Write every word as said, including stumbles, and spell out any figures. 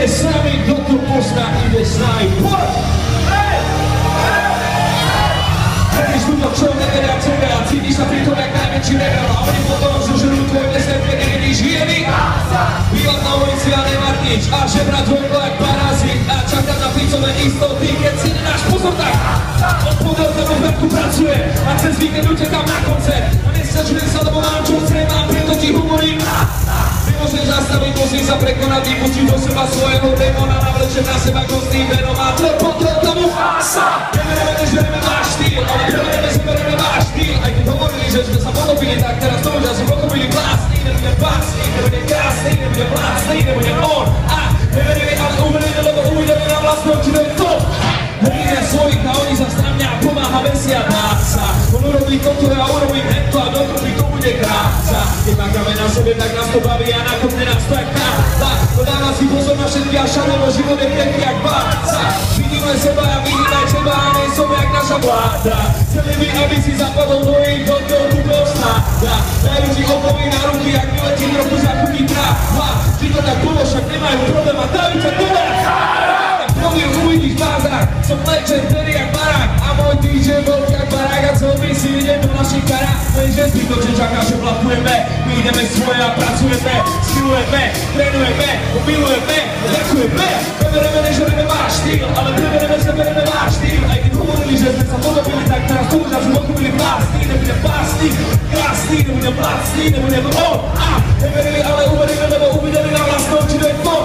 ide s nami, kto to pozná, ide s nami. Poď! Keď túto čo nevedia tebe a cítiš sa pri tom jak najväčší rebel a oni potom zožerú tvoj deset, keď nevidíš žievy. Bývať na ulici a nemať nič a žebrať dvojko jak parazit a čakať na picové istoty, keď si nedáš pozor tak. Od podelného verku pracuje a cez víkend utekám na koncert a nesťažujem sa, lebo mám čo chcem a preto ti hovorím. Nemôžeš zastaviť, musím sa prekonať, vypustiť do seba svojho démona, navlečem na seba kostný venom a tvoj potrel tomu fása. Nevereme, nežereme váš štýl, ale prevereme, zberieme váš štýl. Aj keď hovorili, že sme sa podobili, tak teraz to už asi pochopili vlastný. Nebudem básny, nebudem krásny, nebudem vlastný, nebudem on. A neverili, ale uverili, lebo uvideli na vlastné oči, to je to. Veríme svojich a oni zas na mňa pomáha vesia dáca. On urobí toto a urobím hento a dokopy to bude kráca. Keď makáme na sebe, tak nás to baví a nakopne nás to jak kráca. To dáva si pozor na všetky a všade, lebo život je pekný jak báca. Vidíme seba a vidíme teba a nej som jak naša vláda. Chceli by, aby si zapadol do ich hodov tu posnáda. Dajú ti okovy na ruky, ak vyletí trochu zakutí tráva. Vždy to tak bolo, však nemajú problém a dajú ťa dole. Poviem, uvidíš bazar, som legendary jak barák a môj dý džej bol jak barák a chcel by si vidieť do našich karát. Lenže zbytočne čaká, že blafujeme, my ideme svoje a pracujeme, skillujeme, trénujeme, milujeme, ďakujeme. Prebereme, nežereme váš štýl, ale prebereme, zebereme váš štýl. Aj keď hovorili, že sme sa podobili, tak teraz to už až pochopili vlastný. Nebudem básny, krásny, nebudem vlastný, nebudem on. A neverili, ale uverili, lebo uvideli na vlastnom, či to je to.